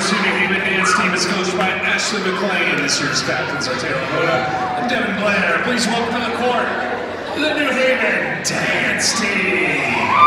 University of New Haven dance team is coached by Ashley McLean. This year's captains are Taylor Hoda and Devin Blair. Please welcome to the court the New Haven dance team.